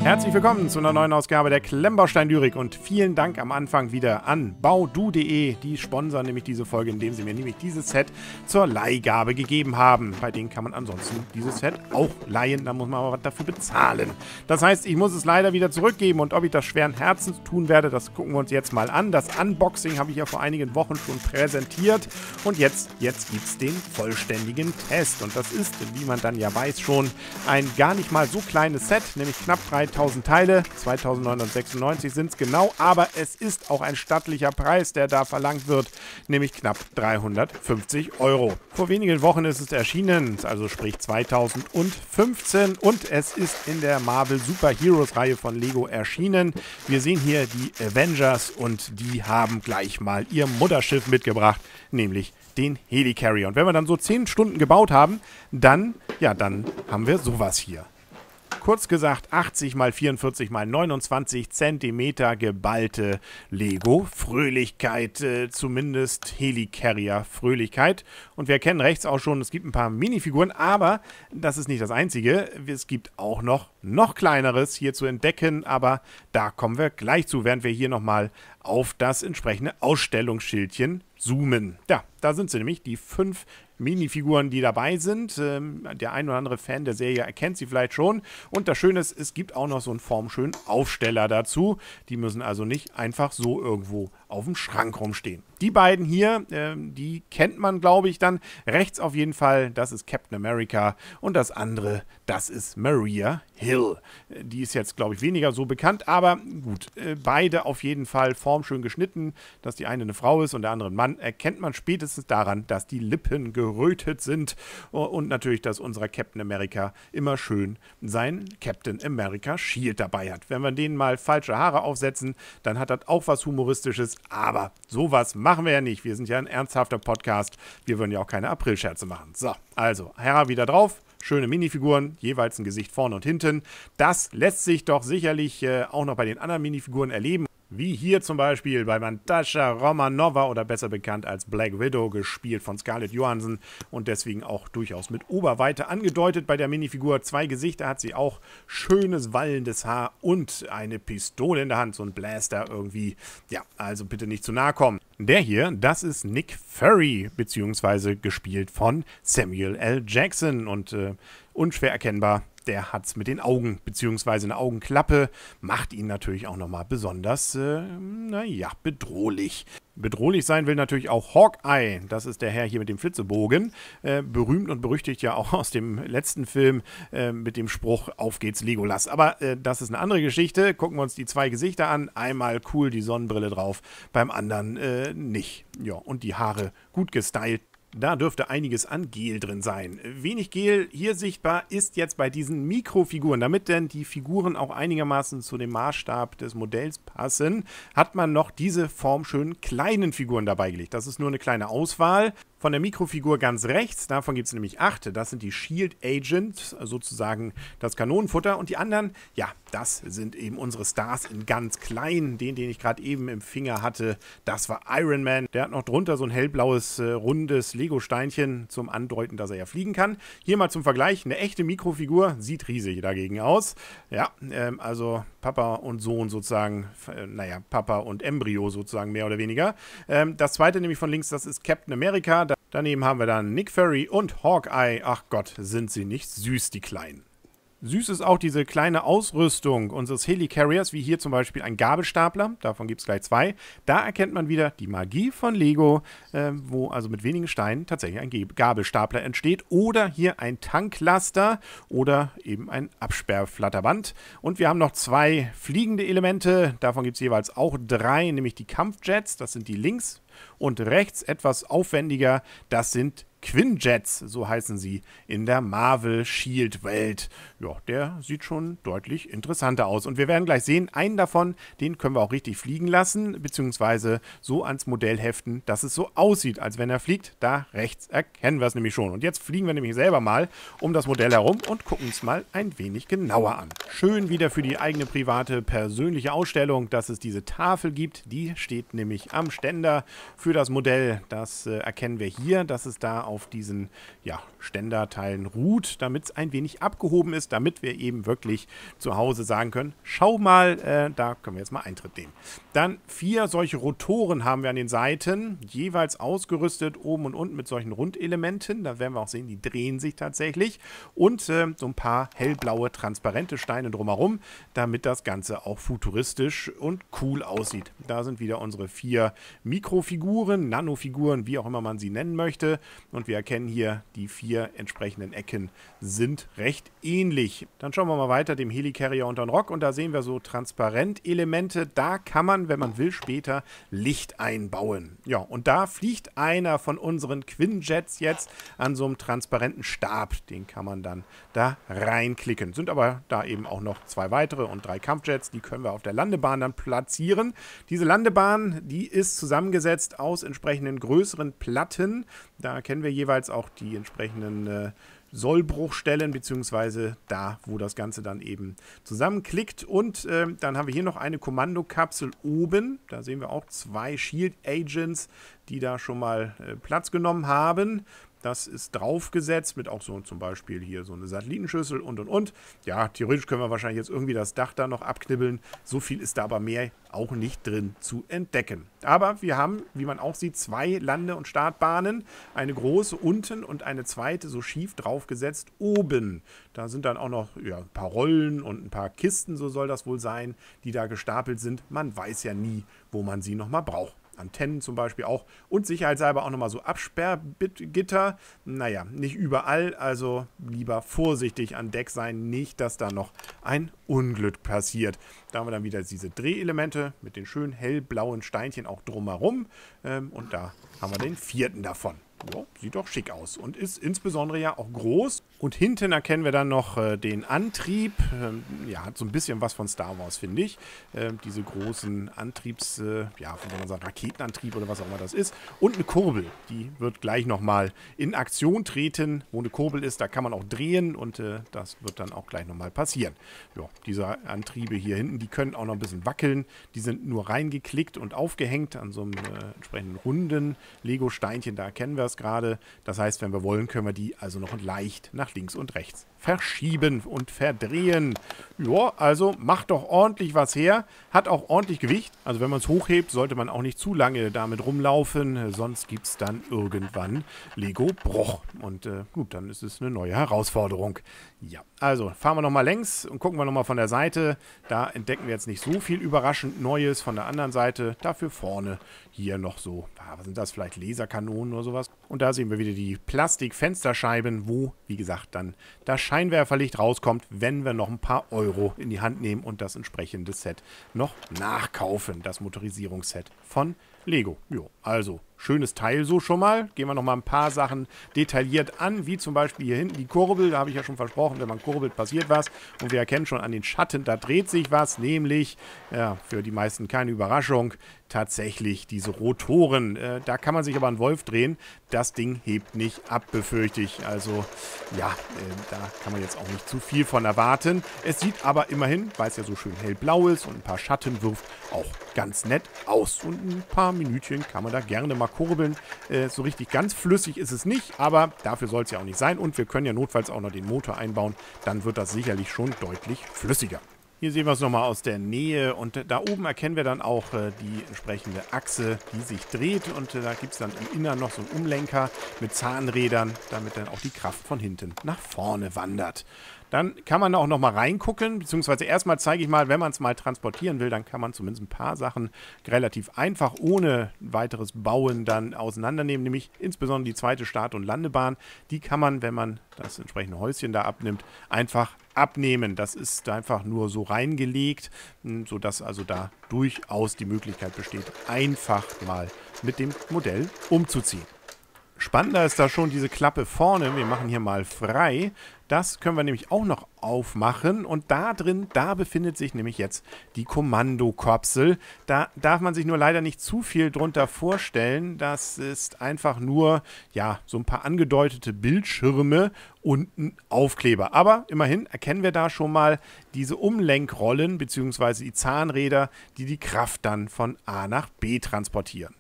Herzlich willkommen zu einer neuen Ausgabe der Klemmbaustein-Lyrik und vielen Dank am Anfang wieder an baudu.de. Die sponsern nämlich diese Folge, indem sie mir nämlich dieses Set zur Leihgabe gegeben haben. Bei denen kann man ansonsten dieses Set auch leihen, da muss man aber was dafür bezahlen. Das heißt, ich muss es leider wieder zurückgeben und ob ich das schweren Herzens tun werde, das gucken wir uns jetzt mal an. Das Unboxing habe ich ja vor einigen Wochen schon präsentiert und jetzt gibt es den vollständigen Test. Und das ist, wie man dann ja weiß, schon ein gar nicht mal so kleines Set, nämlich knapp 3000 Teile, 2996 sind es genau, aber es ist auch ein stattlicher Preis, der da verlangt wird, nämlich knapp 350 €. Vor wenigen Wochen ist es erschienen, also sprich 2015 und es ist in der Marvel Super Heroes Reihe von Lego erschienen. Wir sehen hier die Avengers und die haben gleich mal ihr Mutterschiff mitgebracht, nämlich den Helicarrier. Und wenn wir dann so 10 Stunden gebaut haben, dann haben wir sowas hier. Kurz gesagt 80 x 44 x 29 cm geballte Lego-Fröhlichkeit, zumindest Helicarrier-Fröhlichkeit. Und wir erkennen rechts auch schon, es gibt ein paar Minifiguren, aber das ist nicht das Einzige. Es gibt auch noch kleineres hier zu entdecken, aber da kommen wir gleich zu, während wir hier nochmal auf das entsprechende Ausstellungsschildchen zoomen. Ja, da sind sie nämlich, die 5 Minifiguren, die dabei sind. Der ein oder andere Fan der Serie erkennt sie vielleicht schon. Und das Schöne ist, es gibt auch noch so einen formschönen Aufsteller dazu. Die müssen also nicht einfach so irgendwo auf dem Schrank rumstehen. Die beiden hier, die kennt man, glaube ich, dann. Rechts auf jeden Fall, das ist Captain America. Und das andere, das ist Maria Hill. Die ist jetzt, glaube ich, weniger so bekannt. Aber gut, beide auf jeden Fall formschön geschnitten. Dass die eine Frau ist und der andere ein Mann, erkennt man spätestens daran, dass die Lippen gerötet sind. Und natürlich, dass unser Captain America immer schön sein Captain America Shield dabei hat. Wenn wir denen mal falsche Haare aufsetzen, dann hat das auch was Humoristisches. Aber sowas machen wir ja nicht. Wir sind ja ein ernsthafter Podcast. Wir würden ja auch keine Aprilscherze machen. So, also, Hera wieder drauf. Schöne Minifiguren, jeweils ein Gesicht vorne und hinten. Das lässt sich doch sicherlich auch noch bei den anderen Minifiguren erleben. Wie hier zum Beispiel bei Natascha Romanova oder besser bekannt als Black Widow, gespielt von Scarlett Johansson und deswegen auch durchaus mit Oberweite angedeutet bei der Minifigur. 2 Gesichter hat sie auch, schönes wallendes Haar und eine Pistole in der Hand, so ein Blaster irgendwie. Ja, also bitte nicht zu nahe kommen. Der hier, das ist Nick Fury, beziehungsweise gespielt von Samuel L. Jackson und unschwer erkennbar. Der hat es mit den Augen, beziehungsweise eine Augenklappe, macht ihn natürlich auch nochmal besonders, bedrohlich. Bedrohlich sein will natürlich auch Hawkeye, das ist der Herr hier mit dem Flitzebogen, berühmt und berüchtigt ja auch aus dem letzten Film mit dem Spruch, auf geht's Legolas. Aber das ist eine andere Geschichte, gucken wir uns die 2 Gesichter an, einmal cool die Sonnenbrille drauf, beim anderen nicht. Ja, und die Haare gut gestylt. Da dürfte einiges an Gel drin sein. Wenig Gel hier sichtbar ist jetzt bei diesen Mikrofiguren. Damit denn die Figuren auch einigermaßen zu dem Maßstab des Modells passen, hat man noch diese formschönen kleinen Figuren dabei gelegt. Das ist nur eine kleine Auswahl. Von der Mikrofigur ganz rechts, davon gibt es nämlich 8. Das sind die Shield Agents, sozusagen das Kanonenfutter. Und die anderen, ja, das sind eben unsere Stars in ganz klein. Den ich gerade eben im Finger hatte, das war Iron Man. Der hat noch drunter so ein hellblaues, rundes Lego-Steinchen zum Andeuten, dass er ja fliegen kann. Hier mal zum Vergleich, eine echte Mikrofigur, sieht riesig dagegen aus. Ja, also Papa und Sohn sozusagen, Papa und Embryo sozusagen mehr oder weniger. Das zweite nämlich von links, das ist Captain America. Daneben haben wir dann Nick Fury und Hawkeye. Ach Gott, sind sie nicht süß, die Kleinen. Süß ist auch diese kleine Ausrüstung unseres Helicarriers, wie hier zum Beispiel ein Gabelstapler, davon gibt es gleich 2. Da erkennt man wieder die Magie von Lego, wo also mit wenigen Steinen tatsächlich ein Gabelstapler entsteht. Oder hier ein Tanklaster oder eben ein Absperrflatterband. Und wir haben noch 2 fliegende Elemente, davon gibt es jeweils auch 3, nämlich die Kampfjets, das sind die links. Und rechts etwas aufwendiger, das sind Quinjets, so heißen sie in der Marvel-Shield-Welt. Ja, der sieht schon deutlich interessanter aus. Und wir werden gleich sehen, einen davon, den können wir auch richtig fliegen lassen, beziehungsweise so ans Modell heften, dass es so aussieht, als wenn er fliegt. Da rechts erkennen wir es nämlich schon. Und jetzt fliegen wir nämlich selber mal um das Modell herum und gucken uns mal ein wenig genauer an. Schön wieder für die eigene private, persönliche Ausstellung, dass es diese Tafel gibt. Die steht nämlich am Ständer für das Modell. Das erkennen wir hier, dass es da auch auf diesen Ständerteilen ruht, damit es ein wenig abgehoben ist, damit wir eben wirklich zu Hause sagen können, schau mal, da können wir jetzt mal Eintritt nehmen. Dann 4 solche Rotoren haben wir an den Seiten, jeweils ausgerüstet oben und unten mit solchen Rundelementen. Da werden wir auch sehen, die drehen sich tatsächlich. Und so ein paar hellblaue, transparente Steine drumherum, damit das Ganze auch futuristisch und cool aussieht. Da sind wieder unsere 4 Mikrofiguren, Nanofiguren, wie auch immer man sie nennen möchte. Und wir erkennen hier, die 4 entsprechenden Ecken sind recht ähnlich. Dann schauen wir mal weiter dem Helicarrier unter den Rock und da sehen wir so Transparentelemente. Da kann man, wenn man will, später Licht einbauen. Ja, und da fliegt einer von unseren Quinjets jetzt an so einem transparenten Stab. Den kann man dann da reinklicken. Sind aber da eben auch noch 2 weitere und 3 Kampfjets. Die können wir auf der Landebahn dann platzieren. Diese Landebahn, die ist zusammengesetzt aus entsprechenden größeren Platten. Da kennen wir jeweils auch die entsprechenden Sollbruchstellen, beziehungsweise da, wo das Ganze dann eben zusammenklickt. Und dann haben wir hier noch eine Kommandokapsel oben. Da sehen wir auch 2 Shield Agents, die da schon mal Platz genommen haben. Das ist draufgesetzt mit auch so zum Beispiel hier so eine Satellitenschüssel und. Ja, theoretisch können wir wahrscheinlich jetzt irgendwie das Dach da noch abknibbeln. So viel ist da aber mehr auch nicht drin zu entdecken. Aber wir haben, wie man auch sieht, 2 Lande- und Startbahnen. Eine große unten und eine zweite so schief draufgesetzt oben. Da sind dann auch noch ein paar Rollen und ein paar Kisten, so soll das wohl sein, die da gestapelt sind. Man weiß ja nie, wo man sie nochmal braucht. Antennen zum Beispiel auch und sicherheitshalber auch nochmal so Absperrgitter. Naja, nicht überall, also lieber vorsichtig an Deck sein, nicht, dass da noch ein Unglück passiert. Da haben wir dann wieder diese Drehelemente mit den schönen hellblauen Steinchen auch drumherum und da haben wir den 4. davon. Ja, sieht doch schick aus und ist insbesondere ja auch groß. Und hinten erkennen wir dann noch den Antrieb. Hat so ein bisschen was von Star Wars, finde ich. Diese großen Antriebs, wie soll man sagen, Raketenantrieb oder was auch immer das ist. Und eine Kurbel, die wird gleich nochmal in Aktion treten. Wo eine Kurbel ist, da kann man auch drehen und das wird dann auch gleich nochmal passieren. Ja, diese Antriebe hier hinten, die können auch noch ein bisschen wackeln. Die sind nur reingeklickt und aufgehängt an so einem entsprechenden runden Lego-Steinchen. Da erkennen wir es gerade. Das heißt, wenn wir wollen, können wir die also noch leicht nach links und rechts verschieben und verdrehen. Ja, also macht doch ordentlich was her. Hat auch ordentlich Gewicht. Also wenn man es hochhebt, sollte man auch nicht zu lange damit rumlaufen. Sonst gibt es dann irgendwann Lego-Bruch. Und gut, dann ist es eine neue Herausforderung. Ja, also fahren wir nochmal längs und gucken wir nochmal von der Seite. Da entdecken wir jetzt nicht so viel überraschend Neues von der anderen Seite. Dafür vorne hier noch so, was sind das, vielleicht Laserkanonen oder sowas. Und da sehen wir wieder die Plastikfensterscheiben, wo, wie gesagt, dann das Scheinwerferlicht rauskommt, wenn wir noch ein paar Euro in die Hand nehmen und das entsprechende Set noch nachkaufen. Das Motorisierungsset von Lego. Jo, also schönes Teil so schon mal. Gehen wir noch mal ein paar Sachen detailliert an, wie zum Beispiel hier hinten die Kurbel. Da habe ich ja schon versprochen, wenn man kurbelt, passiert was. Und wir erkennen schon an den Schatten, da dreht sich was, nämlich, für die meisten keine Überraschung, tatsächlich diese Rotoren. Da kann man sich aber einen Wolf drehen. Das Ding hebt nicht ab, befürchte ich. Also, ja, da kann man jetzt auch nicht zu viel von erwarten. Es sieht aber immerhin, weil es ja so schön hellblau ist und ein paar Schatten wirft, auch ganz nett aus. Und ein paar Minütchen kann man da gerne mal kurbeln. So richtig ganz flüssig ist es nicht, aber dafür soll es ja auch nicht sein. Und wir können ja notfalls auch noch den Motor einbauen. Dann wird das sicherlich schon deutlich flüssiger. Hier sehen wir es nochmal aus der Nähe und da oben erkennen wir dann auch die entsprechende Achse, die sich dreht und da gibt es dann im Innern noch so einen Umlenker mit Zahnrädern, damit dann auch die Kraft von hinten nach vorne wandert. Dann kann man auch noch mal reingucken, beziehungsweise erstmal zeige ich mal, wenn man es mal transportieren will, dann kann man zumindest ein paar Sachen relativ einfach ohne weiteres Bauen dann auseinandernehmen, nämlich insbesondere die zweite Start- und Landebahn. Die kann man, wenn man das entsprechende Häuschen da abnimmt, einfach abnehmen. Das ist einfach nur so reingelegt, sodass also da durchaus die Möglichkeit besteht, einfach mal mit dem Modell umzuziehen. Spannender ist da schon diese Klappe vorne. Wir machen hier mal frei. Das können wir nämlich auch noch aufmachen. Und da drin, da befindet sich nämlich jetzt die Kommandokapsel. Da darf man sich nur leider nicht zu viel drunter vorstellen. Das ist einfach nur, ja, so ein paar angedeutete Bildschirme und ein Aufkleber. Aber immerhin erkennen wir da schon mal diese Umlenkrollen bzw. die Zahnräder, die die Kraft dann von A nach B transportieren.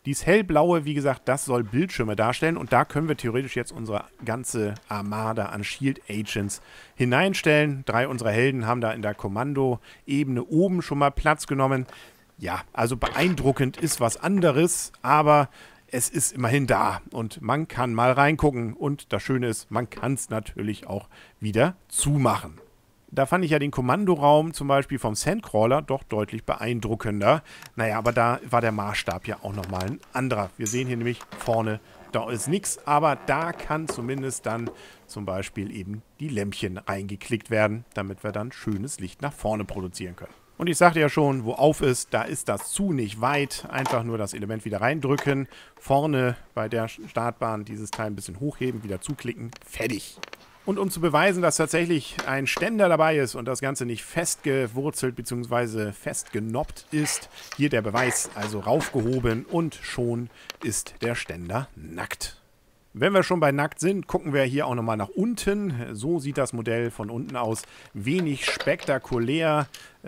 Dies hellblaue, wie gesagt, das soll Bildschirme darstellen und da können wir theoretisch jetzt unsere ganze Armada an Shield Agents hineinstellen. 3 unserer Helden haben da in der Kommandoebene oben schon mal Platz genommen. Ja, also beeindruckend ist was anderes, aber es ist immerhin da und man kann mal reingucken und das Schöne ist, man kann es natürlich auch wieder zumachen. Da fand ich ja den Kommandoraum zum Beispiel vom Sandcrawler doch deutlich beeindruckender. Naja, aber da war der Maßstab ja auch nochmal ein anderer. Wir sehen hier nämlich vorne, da ist nichts, aber da kann zumindest dann zum Beispiel eben die Lämpchen reingeklickt werden, damit wir dann schönes Licht nach vorne produzieren können. Und ich sagte ja schon, wo auf ist, da ist das zu nicht weit. Einfach nur das Element wieder reindrücken. Vorne bei der Startbahn dieses Teil ein bisschen hochheben, wieder zuklicken, fertig. Und um zu beweisen, dass tatsächlich ein Ständer dabei ist und das Ganze nicht festgewurzelt bzw. festgenoppt ist, hier der Beweis, also raufgehoben und schon ist der Ständer nackt. Wenn wir schon bei nackt sind, gucken wir hier auch nochmal nach unten. So sieht das Modell von unten aus. Wenig spektakulär.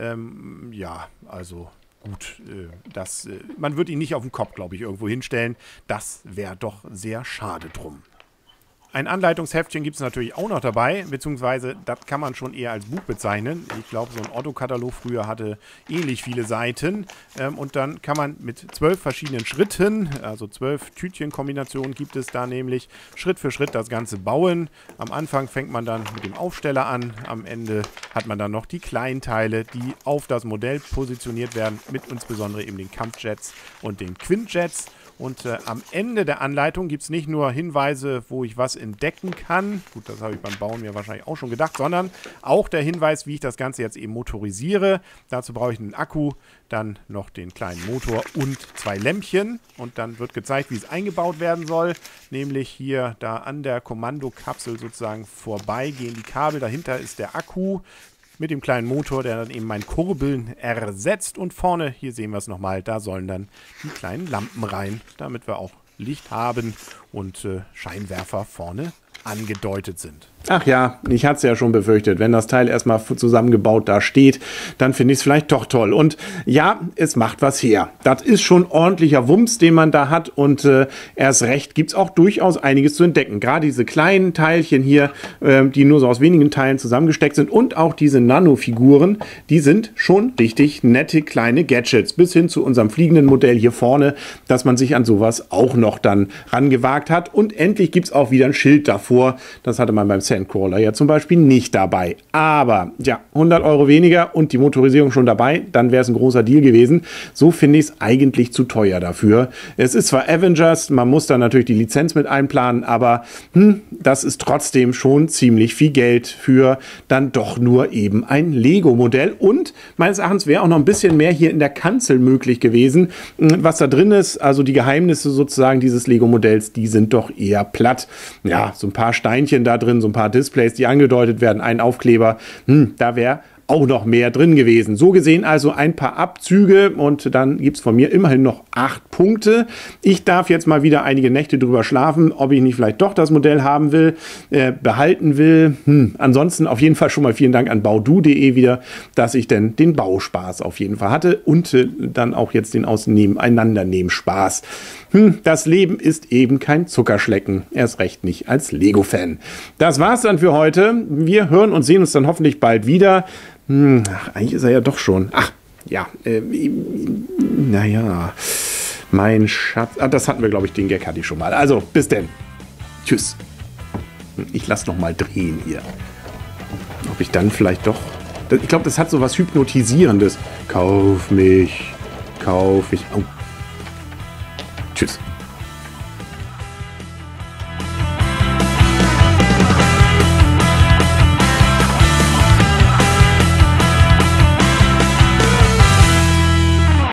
Ja, also gut, man wird ihn nicht auf den Kopf, glaube ich, irgendwo hinstellen. Das wäre doch sehr schade drum. Ein Anleitungsheftchen gibt es natürlich auch noch dabei, beziehungsweise das kann man schon eher als Buch bezeichnen. Ich glaube, so ein Otto-Katalog früher hatte ähnlich viele Seiten. Und dann kann man mit 12 verschiedenen Schritten, also 12 Tütchenkombinationen gibt es da nämlich, Schritt für Schritt das Ganze bauen. Am Anfang fängt man dann mit dem Aufsteller an, am Ende hat man dann noch die Kleinteile, die auf das Modell positioniert werden, mit insbesondere eben den Kampfjets und den Quintjets. Und am Ende der Anleitung gibt es nicht nur Hinweise, wo ich was entdecken kann. Gut, das habe ich beim Bauen mir wahrscheinlich auch schon gedacht, sondern auch der Hinweis, wie ich das Ganze jetzt eben motorisiere. Dazu brauche ich einen Akku, dann noch den kleinen Motor und 2 Lämpchen. Und dann wird gezeigt, wie es eingebaut werden soll. Nämlich hier da an der Kommandokapsel sozusagen vorbei gehen die Kabel. Dahinter ist der Akku mit dem kleinen Motor, der dann eben mein Kurbeln ersetzt. Und vorne, hier sehen wir es nochmal, da sollen dann die kleinen Lampen rein, damit wir auch Licht haben und Scheinwerfer vorne angedeutet sind. Ach ja, ich hatte es ja schon befürchtet, wenn das Teil erstmal zusammengebaut da steht, dann finde ich es vielleicht doch toll. Und ja, es macht was her. Das ist schon ordentlicher Wumms, den man da hat und erst recht gibt es auch durchaus einiges zu entdecken. Gerade diese kleinen Teilchen hier, die nur so aus wenigen Teilen zusammengesteckt sind und auch diese Nano-Figuren, die sind schon richtig nette kleine Gadgets. Bis hin zu unserem fliegenden Modell hier vorne, dass man sich an sowas auch noch dann rangewagt hat. Und endlich gibt es auch wieder ein Schild davor. Das hatte man beim Sandcrawler ja zum Beispiel nicht dabei. Aber ja, 100 € weniger und die Motorisierung schon dabei, dann wäre es ein großer Deal gewesen. So finde ich es eigentlich zu teuer dafür. Es ist zwar Avengers, man muss da natürlich die Lizenz mit einplanen, aber das ist trotzdem schon ziemlich viel Geld für dann doch nur eben ein Lego-Modell. Und meines Erachtens wäre auch noch ein bisschen mehr hier in der Kanzel möglich gewesen. Was da drin ist, also die Geheimnisse sozusagen dieses Lego-Modells, die sind doch eher platt. Ja, so ein paar Steinchen da drin, so ein paar Displays, die angedeutet werden, ein Aufkleber, da wäre auch noch mehr drin gewesen. So gesehen also ein paar Abzüge und dann gibt es von mir immerhin noch 8 Punkte. Ich darf jetzt mal wieder einige Nächte drüber schlafen, ob ich nicht vielleicht doch das Modell haben will, behalten will. Ansonsten auf jeden Fall schon mal vielen Dank an baudu.de wieder, dass ich denn den Bauspaß auf jeden Fall hatte und dann auch jetzt den Auseinandernehmen Spaß. Das Leben ist eben kein Zuckerschlecken, erst recht nicht als Lego-Fan. Das war's dann für heute. Wir hören und sehen uns dann hoffentlich bald wieder. Ach, eigentlich ist er ja doch schon. Ach, ja. Naja. Mein Schatz. Ah, das hatten wir, glaube ich, den Gag hatte ich schon mal. Also, bis denn. Tschüss. Ich lasse noch mal drehen hier. Ob ich dann vielleicht doch... Ich glaube, das hat so was Hypnotisierendes. Kauf mich. Kauf ich. Oh. Tschüss.